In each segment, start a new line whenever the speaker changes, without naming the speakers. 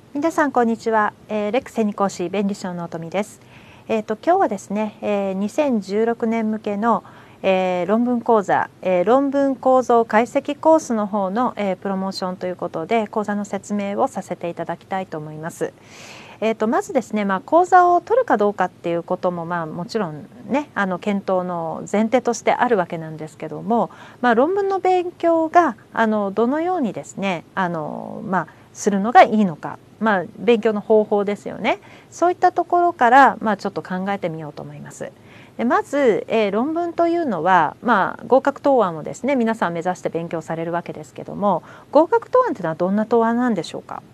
皆さんこんにちは、レック専任講師弁理士の納富です。今日はですね、2016年向けの、論文講座、論文構造解析コースの方の、プロモーションということで講座の説明をさせていただきたいと思います。まずですね、講座を取るかどうかっていうことももちろんね検討の前提としてあるわけなんですけども、論文の勉強がどのようにですねするのがいいのか、勉強の方法ですよね。そういったところからちょっと考えてみようと思います。でまず、論文というのは、合格答案をですね皆さん目指して勉強されるわけですけども、合格答案というのはどんな答案なんでしょうか。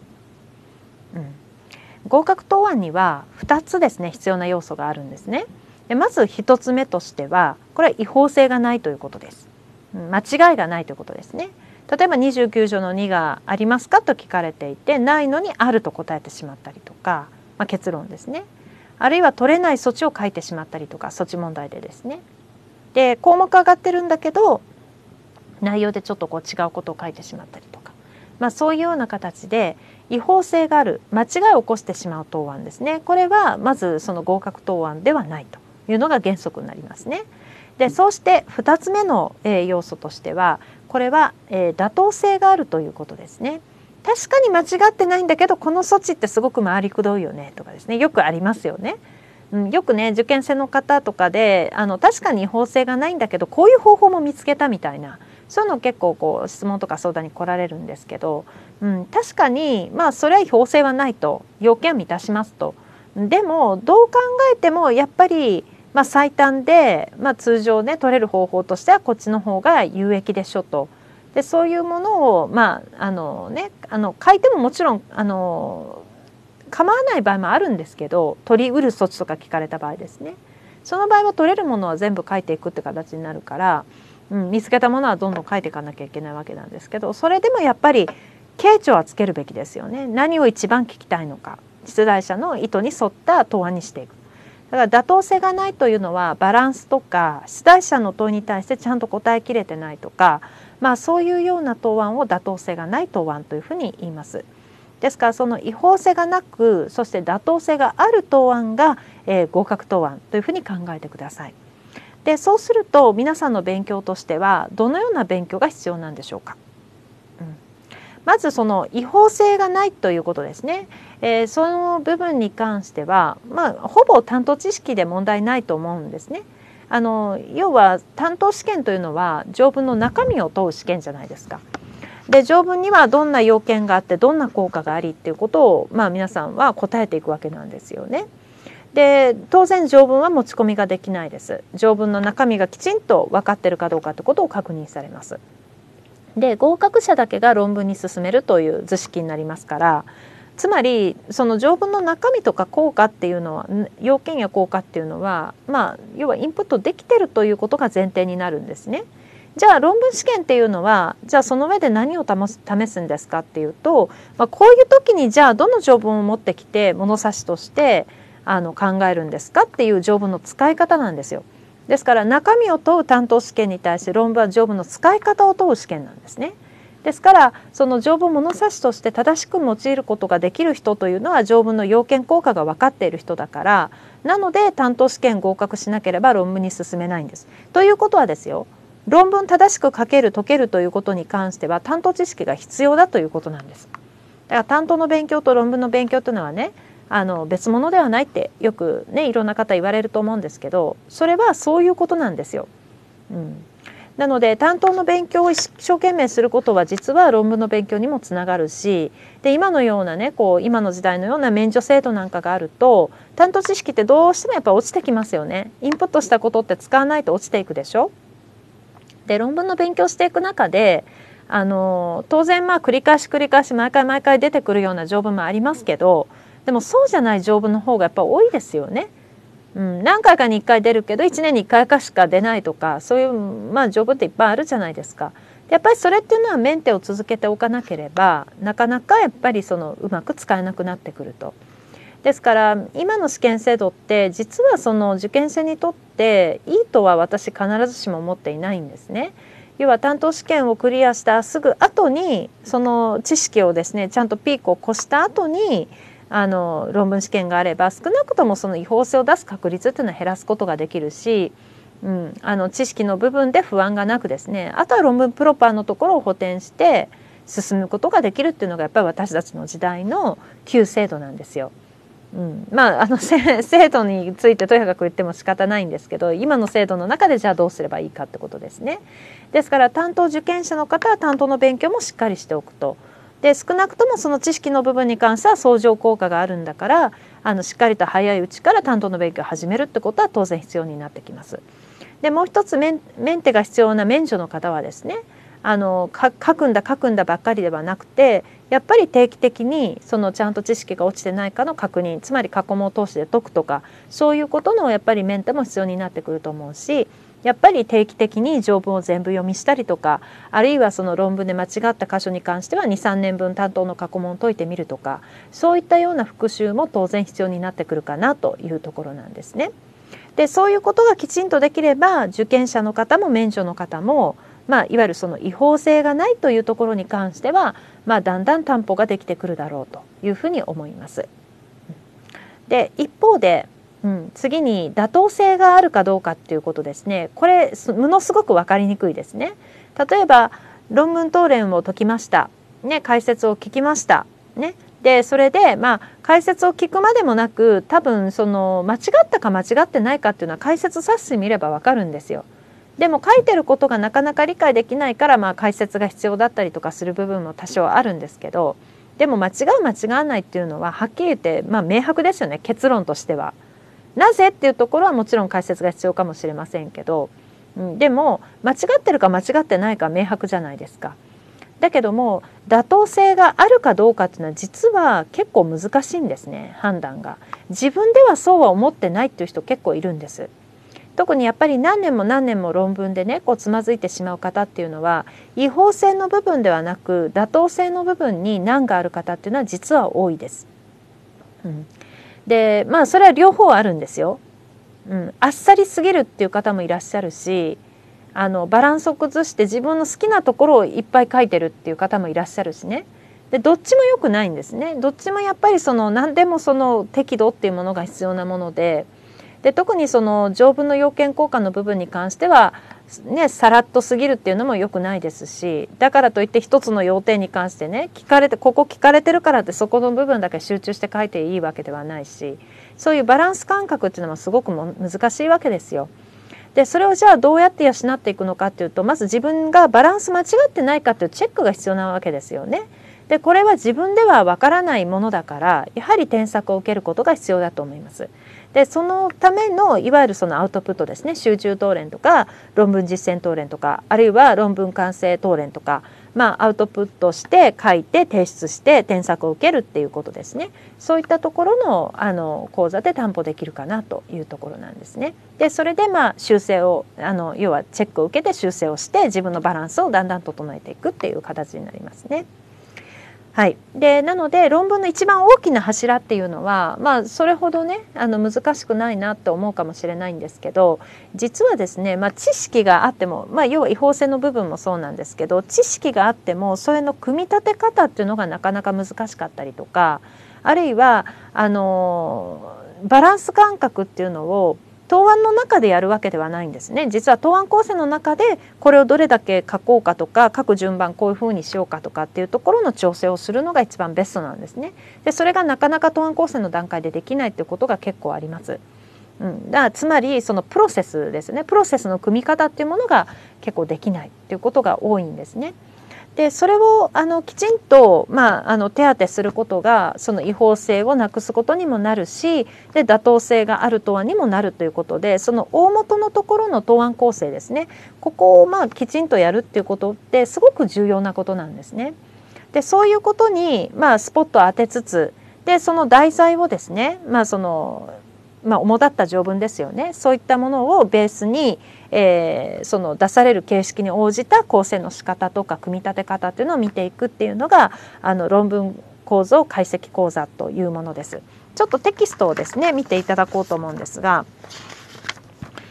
合格答案には2つですね必要な要素があるんですね。でまず1つ目としてはこれは違法性がないということです。間違いがないということですね。例えば29条の2がありますかと聞かれていてないのにあると答えてしまったりとか、結論ですね。あるいは取れない措置を書いてしまったりとか、措置問題でですね。で項目上がってるんだけど内容でちょっと違うことを書いてしまったりとか、そういうような形で違法性がある間違いを起こしてしまう答案ですね。これはまずその合格答案ではないというのが原則になりますね。でそうして2つ目の要素としてはこれは妥当性があるということですね。確かに間違ってないんだけどこの措置ってすごく回りくどいよねとかですね、よくありますよね。よくね受験生の方とかで確かに違法性がないんだけどこういう方法も見つけたみたいな、そういうの結構質問とか相談に来られるんですけど、確かにそれは違法性はないと要件は満たしますと。でもどう考えてもやっぱり最短で、通常ね取れる方法としてはこっちの方が有益でしょと。でそういうものを書いてももちろん構わない場合もあるんですけど、取り得る措置とか聞かれた場合ですね、その場合は取れるものは全部書いていくって形になるから、見つけたものはどんどん書いていかなきゃいけないわけなんですけど、それでもやっぱり傾聴はつけるべきですよね。何を一番聞きたいのか、出題者の意図に沿った答案にしていく。だから妥当性がないというのはバランスとか出題者の問いに対してちゃんと答えきれてないとか、そういうような答案を妥当性がない答案というふうに言います。ですからその違法性がなくそして妥当性がある答案が、合格答案というふうに考えてください。でそうすると皆さんの勉強としてはどのような勉強が必要なんでしょうか。まずその違法性がないということですね。その部分に関しては、ほぼ担当知識で問題ないと思うんですね。要は担当試験というのは条文の中身を問う試験じゃないですか。で条文にはどんな要件があってどんな効果がありっていうことを、皆さんは答えていくわけなんですよね。で当然条文は持ち込みができないです。条文の中身がきちんと分かってるかどうかってことを確認されます。で合格者だけが論文に進めるという図式になりますから、つまりその条文の中身とか効果っていうのは要件や効果っていうのは要はインプットできてるということが前提になるんですね。じゃあ論文試験っていうのはじゃあその上で何を試すんですかっていうと、こういう時にじゃあどの条文を持ってきて物差しとして考えるんですかっていう条文の使い方なんですよ。ですから中身を問う担当試験に対して論文は条文の使い方を問う試験なんですね。ですからその条文物差しとして正しく用いることができる人というのは条文の要件効果が分かっている人だから、なので担当試験合格しなければ論文に進めないんです。ということはですよ、論文正しく書ける解けるということに関しては担当知識が必要だということなんです。だから担当の勉強と論文の勉強というのはね別物ではないってよくねいろんな方言われると思うんですけど、それはそういうことなんですよ。なので担当の勉強を一生懸命することは実は論文の勉強にもつながるし、で今のようなね今の時代のような免除制度なんかがあると担当知識ってどうしてもやっぱ落ちてきますよね。インプットしたことって使わないと落ちていくでしょ。で論文の勉強していく中で当然繰り返し毎回出てくるような条文もありますけど、でもそうじゃない条文の方がやっぱ多いですよね。何回かに1回出るけど1年に1回かしか出ないとか、そういう条文っていっぱいあるじゃないですか。やっぱりそれっていうのはメンテを続けておかなければなかなかやっぱりうまく使えなくなってくると。ですから今の試験制度って実はその受験生にとっていいとは私必ずしも思っていないんですね。 要は担当試験をクリアしたすぐ後にその知識をですねちゃんとピークを越した後に論文試験があれば少なくともその違法性を出す確率っていうのは減らすことができるし、知識の部分で不安がなくですね、あとは論文プロパーのところを補填して進むことができるっていうのがやっぱり私たちの時代の旧制度なんですよ。制度についてとやかく言っても仕方ないんですけど、今の制度の中でじゃあどうすればいいかってことですね。ですから担当受験者の方は担当の勉強もしっかりしておくと。で少なくともその知識の部分に関しては相乗効果があるんだからしっかりと早いうちから担当の勉強を始めるってことは当然必要になってきます。でもう一つメンテが必要な免除の方はですね書くんだばっかりではなくて、やっぱり定期的にそのちゃんと知識が落ちてないかの確認、つまり過去問通しで解くとか、そういうことのやっぱりメンテも必要になってくると思うし、やっぱり定期的に条文を全部読みしたりとか、あるいはその論文で間違った箇所に関しては 2,3 年分担当の過去問を解いてみるとか、そういったような復習も当然必要になってくるかなというところなんですね。でそういうことがきちんとできれば受験者の方も免除の方もいわゆるその違法性がないというところに関しては、だんだん担保ができてくるだろうというふうに思います。で一方で、次に妥当性があるかどうかっていうことですね。これものすごく分かりにくいですね。例えば論文答練を解きました、解説を聞きました、でそれで解説を聞くまでもなく多分その間違ったか間違ってないかっていうのは解説冊子見れば分かるんですよ。でも書いてることがなかなか理解できないから解説が必要だったりとかする部分も多少あるんですけど、でも間違う間違わないっていうのははっきり言って明白ですよね、結論としては。なぜっていうところはもちろん解説が必要かもしれませんけど、でも間違ってるか間違ってないか明白じゃないですか。だけども妥当性があるかどうかっていうのは実は結構難しいんですね、判断が。自分ではそうは思ってないっていう人結構いるんです。特にやっぱり何年も論文でつまずいてしまう方っていうのは違法性の部分ではなく妥当性の部分に難がある方っていうのは実は多いです。でそれは両方あるんですよ。あっさりすぎるっていう方もいらっしゃるし、バランスを崩して自分の好きなところをいっぱい書いてるっていう方もいらっしゃるしね。でどっちも良くないんですね。どっちもやっぱり何でも適度っていうものが必要なもので、特にその条文の要件交換の部分に関してはさらっとすぎるっていうのも良くないですし、だからといって一つの要点に関してここ聞かれてるからってそこの部分だけ集中して書いていいわけではないし、そういうバランス感覚っていうのもすごく難しいわけですよ。でそれをじゃあどうやって養っていくのかっていうと、まず自分がバランス間違ってないかっていうチェックが必要なわけですよね。でこれは自分ではわからないものだからやはり添削を受けることが必要だと思います。でそのためのいわゆるそのアウトプットですね、集中答練とか論文実践答練とか、あるいは論文完成答練とか、アウトプットして書いて提出して添削を受けるっていうことですね。そういったところの講座で担保できるかなというところなんですね。でそれで修正を要はチェックを受けて修正をして自分のバランスをだんだん整えていくっていう形になりますね。はい、でなので論文の一番大きな柱っていうのはそれほど難しくないなって思うかもしれないんですけど、実はですね、知識があっても、要は違法性の部分もそうなんですけど、知識があってもそれの組み立て方っていうのがなかなか難しかったりとか、あるいはバランス感覚っていうのを答案の中でやるわけではないんですね。実は答案構成の中でこれをどれだけ書こうかとか、書く順番こういうふうにしようかとかっていうところの調整をするのが一番ベストなんですね。でそれがなかなか答案構成の段階でできないっていうことが結構あります。だからつまりそのプロセスですね、プロセスの組み方っていうものが結構できないっていうことが多いんですね。でそれをきちんと、手当てすることがその違法性をなくすことにもなるし、で妥当性がある答案にもなるということで、その大元のところの答案構成ですね、ここをきちんとやるっていうことってすごく重要なことなんですね。でそういうことにスポットを当てつつ、でその題材をですね、主だった条文ですよね、そういったものをベースに、その出される形式に応じた構成の仕方とか組み立て方っていうのを見ていくっていうのが論文構造解析講座というものです。ちょっとテキストをですね見ていただこうと思うんですが、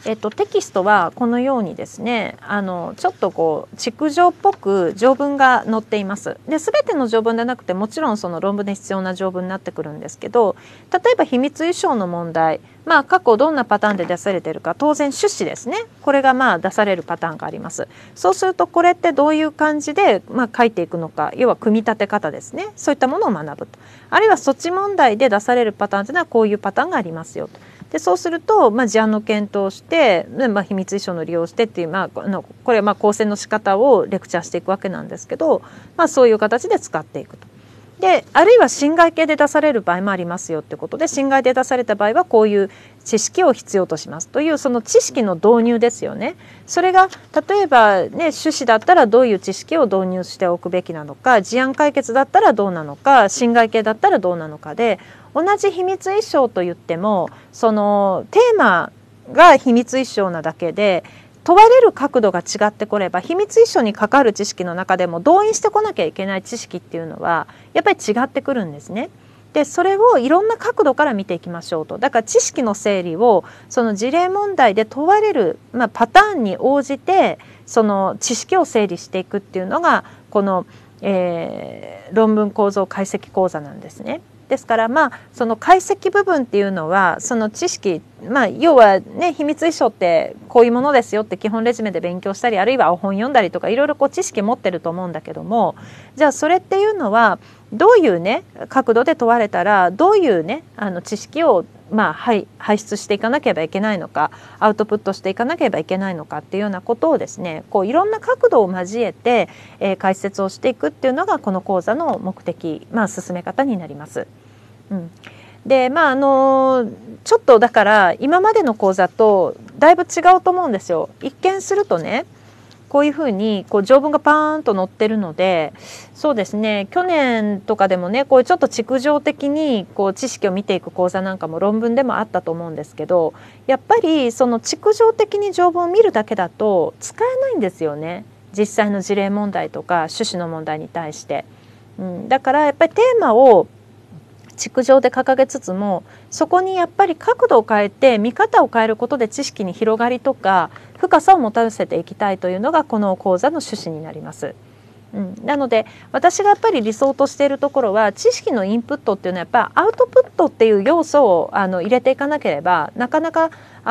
テキストはこのようにですねちょっとこう築上っぽく条文が載っています。で全ての条文でなくてもちろんその論文で必要な条文になってくるんですけど、例えば秘密衣装の問題、過去どんなパターンで出されているか、当然趣旨ですね、これが出されるパターンがあります。そうするとこれってどういう感じで書いていくのか、要は組み立て方ですね、そういったものを学ぶと。あるいは措置問題で出されるパターンというのはこういうパターンがありますよと。でそうすると、事案の検討をして、秘密衣装の利用をしてっていう、これは構成の仕方をレクチャーしていくわけなんですけど、そういう形で使っていくと。であるいは侵害系で出される場合もありますよってことで、侵害で出された場合はこういう知識を必要としますという、その知識の導入ですよね。それが例えば趣旨だったらどういう知識を導入しておくべきなのか、事案解決だったらどうなのか、侵害系だったらどうなのかで、同じ秘密衣装といってもそのテーマが秘密衣装なだけで問われる角度が違ってこれば、秘密衣装に関わる知識の中でも動員してこなきゃいけない知識っていうのはやっぱり違ってくるんですね。でそれをいろんな角度から見ていきましょうと。だから知識の整理をその事例問題で問われる、パターンに応じてその知識を整理していくっていうのがこの、論文構造解析講座なんですね。ですからその解析部分っていうのはその知識、要はね秘密衣装ってこういうものですよって基本レジュメで勉強したり、あるいは本読んだりとかいろいろ知識持ってると思うんだけども、じゃあそれっていうのはどういう角度で問われたらどういう知識を排出していかなければいけないのか、アウトプットしていかなければいけないのかっていうようなことをですね、こういろんな角度を交えて、解説をしていくっていうのがこの講座の目的、進め方になります。でちょっとだから今までの講座とだいぶ違うと思うんですよ。一見するとねこういうふうに条文がパーンと載ってるので、そうですね、去年とかでもねこういうちょっと築上的に知識を見ていく講座なんかも論文でもあったと思うんですけど、やっぱりその築上的に条文を見るだけだと使えないんですよね、実際の事例問題とか趣旨の問題に対して。だからやっぱりテーマを築上で掲げつつも、そこにやっぱり角度を変えて見方を変えることで知識に広がりとか深さを持たせていきたいというのがこの講座の趣旨になります。なので私がやっぱり理想としているところは、知識のインプットっていうのはやっぱりアウトプットっていう要素を入れていかなければなかなか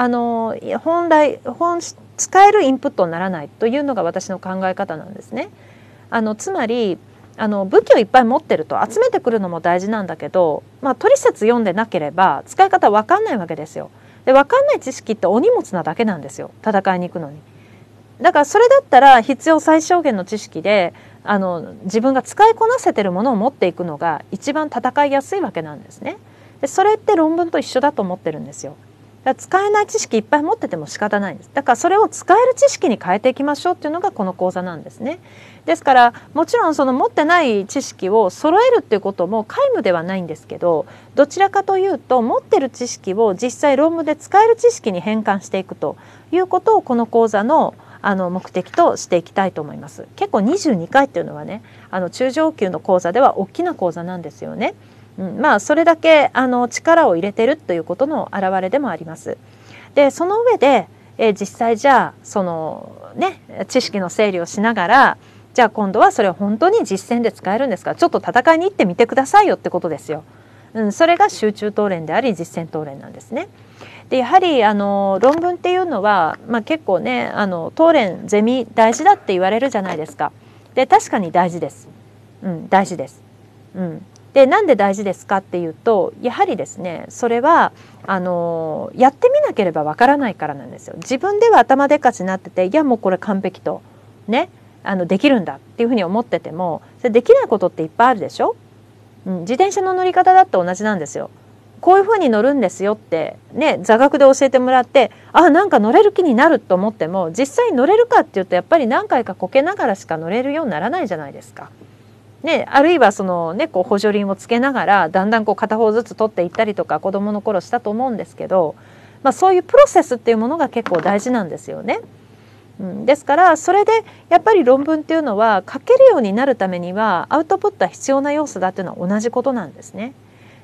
使えるインプットにならないというのが私の考え方なんですね。つまり武器をいっぱい持ってると集めてくるのも大事なんだけど、トリセツ読んでなければ使い方分かんないわけですよ。で分かんない知識ってお荷物なだけなんですよ、戦いに行くのに。だからそれだったら必要最小限の知識で自分が使いこなせてるものを持っていくのが一番戦いやすいわけなんですね。でそれって論文と一緒だと思ってるんですよ。だから使えない知識いっぱい持ってても仕方ないんです。だからそれを使える知識に変えていきましょうっていうのがこの講座なんですね。ですからもちろんその持ってない知識を揃えるっていうことも皆無ではないんですけど、どちらかというと持ってる知識を実際論文で使える知識に変換していくということをこの講座の目的としていきたいと思います。結構22回っていうのはね中上級の講座では大きな講座なんですよね。それだけ力を入れてるということの表れでもあります。でその上で、実際じゃあその知識の整理をしながら、じゃあ今度はそれを本当に実践で使えるんですか、ちょっと戦いに行ってみてくださいよってことですよ。それが集中答練であり実践答練なんですね。でやはり論文っていうのは、結構ね答練ゼミ大事だって言われるじゃないですか。で確かに大事です。大事です。でなんで大事ですかっていうと、やはりですねそれはやってみなければわからないからなんですよ。自分では頭でっかちになってて、いやもうこれ完璧とねできるんだっていうふうに思ってても、それできないことっていっぱいあるでしょ。自転車の乗り方だって同じなんですよ。こういうふうに乗るんですよって座学で教えてもらって、なんか乗れる気になると思っても、実際乗れるかっていうとやっぱり何回かこけながらしか乗れるようにならないじゃないですか。あるいはその補助輪をつけながらだんだん片方ずつ取っていったりとか子どもの頃したと思うんですけど、そういうプロセスっていうものが結構大事なんですよね。ですからそれでやっぱり論文っていうのは書けるようになるためにはアウトプットは必要な要素だっていうのは同じことなんですね。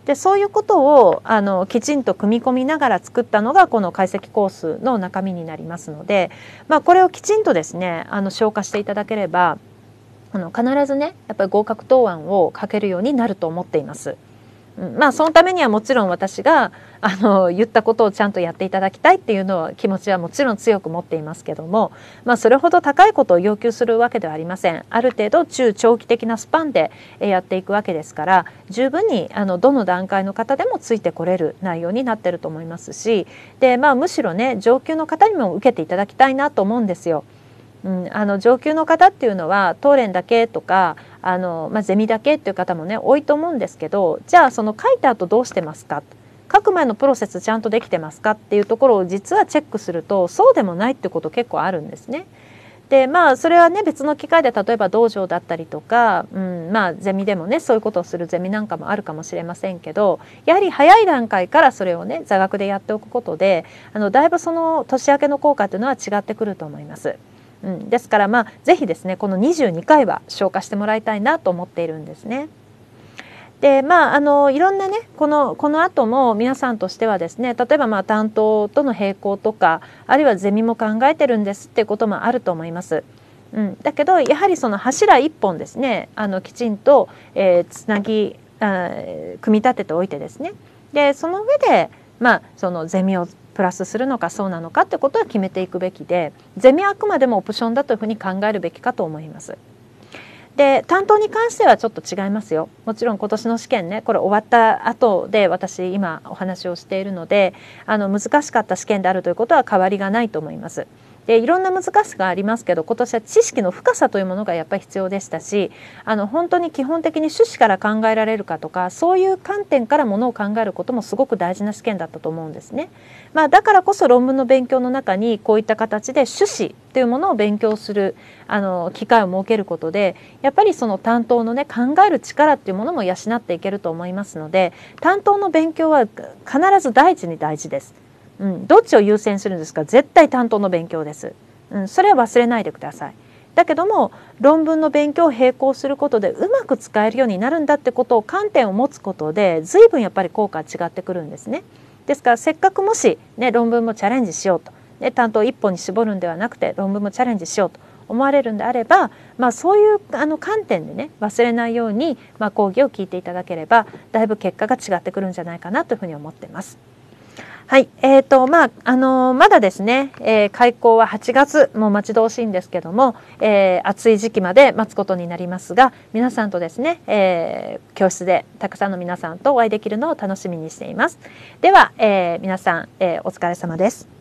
でそういうことをきちんと組み込みながら作ったのがこの解析コースの中身になりますので、これをきちんとですね消化していただければ必ずねやっぱり合格答案を書けるようになると思っています。そのためにはもちろん私が言ったことをちゃんとやっていただきたいっていうのは気持ちはもちろん強く持っていますけども、それほど高いことを要求するわけではありません。ある程度中長期的なスパンでやっていくわけですから、十分にどの段階の方でもついてこれる内容になってると思いますし、でむしろね上級の方にも受けていただきたいなと思うんですよ。上級の方っていうのは当連だけとかゼミだけっていう方もね多いと思うんですけど、じゃあその書いた後どうしてますか、書く前のプロセスちゃんとできてますかっていうところを実はチェックするとそうでもないってこと結構あるんですね。でそれはね別の機会で例えば道場だったりとか、ゼミでもねそういうことをするゼミなんかもあるかもしれませんけど、やはり早い段階からそれをね座学でやっておくことでだいぶその年明けの効果というのは違ってくると思います。ですからぜひですねこの22回は消化してもらいたいなと思っているんですね。でいろんなねこの後も皆さんとしてはですね、例えば担当との並行とかあるいはゼミも考えてるんですっていうこともあると思います。だけどやはりその柱一本ですねきちんと、つなぎ組み立てておいてですね、でその上でそのゼミをプラスするのかそうなのかってことは決めていくべきで、ゼミはあくまでもオプションだというふうに考えるべきかと思います。で担当に関してはちょっと違いますよ。もちろん今年の試験ねこれ終わった後で私今お話をしているので難しかった試験であるということは変わりがないと思います。でいろんな難しさがありますけど今年は知識の深さというものがやっぱり必要でしたし本当に基本的に趣旨から考えられるかとかそういう観点からものを考えることもすごく大事な試験だったと思うんですね。だからこそ論文の勉強の中にこういった形で趣旨というものを勉強する機会を設けることでやっぱりその担当のね考える力っていうものも養っていけると思いますので、担当の勉強は必ず第一に大事です。どっちを優先するんですか、絶対担当の勉強です。それは忘れないでください。だけども論文の勉強を並行することでうまく使えるようになるんだってことを観点を持つことで随分やっぱり効果は違ってくるんですね。ですからせっかくもし、論文もチャレンジしようと、担当一本に絞るんではなくて論文もチャレンジしようと思われるんであれば、そういう観点でね忘れないように、講義を聞いていただければだいぶ結果が違ってくるんじゃないかなというふうに思っています。はい、まだですね、開講は8月もう待ち遠しいんですけども、暑い時期まで待つことになりますが、皆さんとですね、教室でたくさんの皆さんとお会いできるのを楽しみにしています。では、皆さん、お疲れ様です。